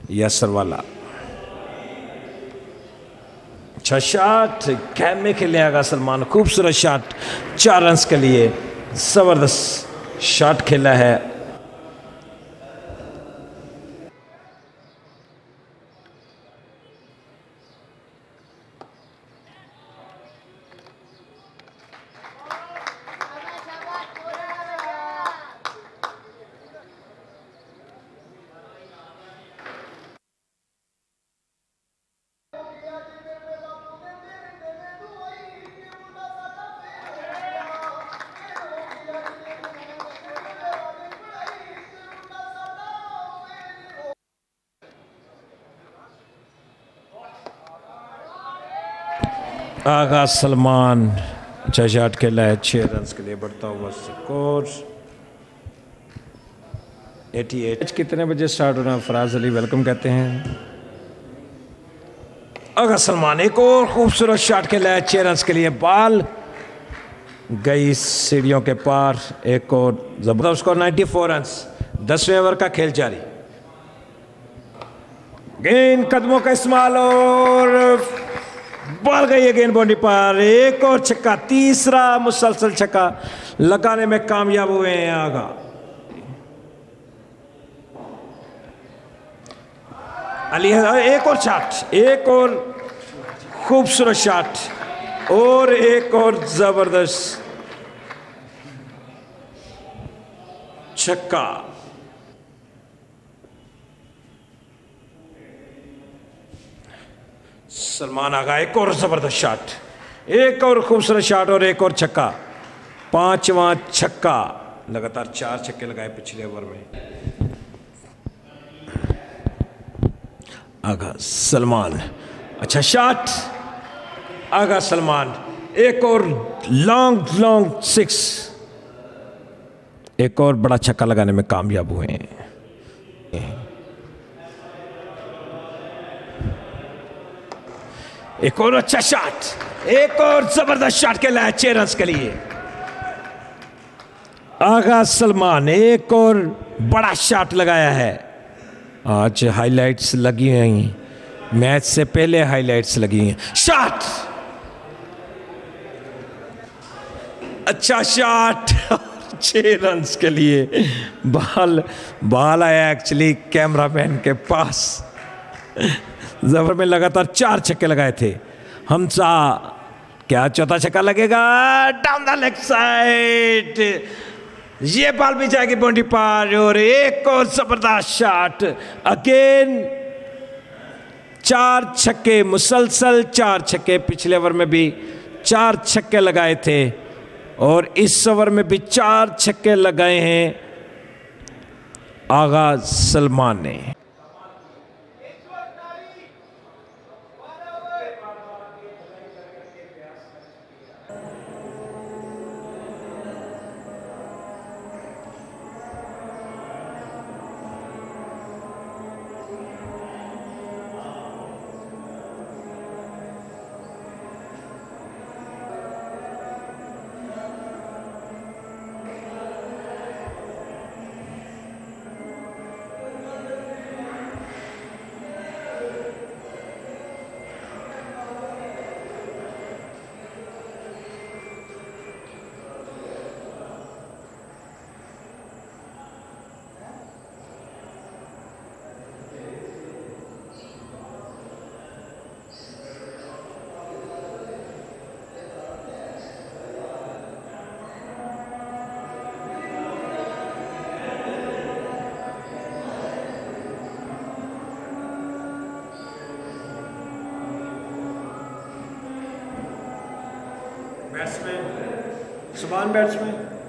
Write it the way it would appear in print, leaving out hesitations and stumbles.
यासर वाला। अच्छा shot, cam में खेले आगा सलमान, खूबसूरत शॉट 4 रन के लिए, जबरदस्त शॉट खेला है। आगा सलमान अच्छा शॉट खेला है, 6 रन के लिए बढ़ता हुआ स्कोर 88। कितने बजे स्टार्ट होना? फराज अली वेलकम कहते हैं। आगा सलमान एक और खूबसूरत शॉट खेला है, 6 रन के लिए, बॉल गई सीढ़ियों के पार। एक और जबरदस्त स्कोर 94 रन। 10वें ओवर का खेल जारी। गेंद कदमों का इस्तेमाल और बॉल गई है गेंद बाउंड्री पर। एक और छक्का, तीसरा मुसलसल छक्का लगाने में कामयाब हुए हैं आगा। अली एक और शॉट, एक और खूबसूरत शॉट और एक और जबरदस्त छक्का। सलमान आगा एक और जबरदस्त शॉट, एक और खूबसूरत शॉट और एक और छक्का, 5वां छक्का। लगातार 4 छक्के लगाए पिछले ओवर में। आगा सलमान अच्छा शॉट, आगा सलमान एक और लॉन्ग 6, एक और बड़ा छक्का लगाने में कामयाब हुए हैं। एक और अच्छा शॉट, एक और जबरदस्त शॉट खेला है 6 रन के लिए। आगा सलमान एक और बड़ा शॉट लगाया है। आज हाइलाइट्स लगी हैं, मैच से पहले हाइलाइट्स लगी हैं। शॉट, अच्छा शॉट 6 रन के लिए। बॉल आया एक्चुअली कैमरामैन के पास। जबर में लगातार 4 छक्के लगाए थे हमसा। क्या चौथा छक्का लगेगा? डाउन द लेग साइड, ये बॉल भी जाएगी बाउंड्री पार। और एक और जबरदस्त शॉट, अगेन 4 छक्के, मुसलसल 4 छक्के। पिछले ओवर में भी 4 छक्के लगाए थे और इस ओवर में भी 4 छक्के लगाए हैं आगा सलमान ने। बैट्समैन सुभान बैट्समैन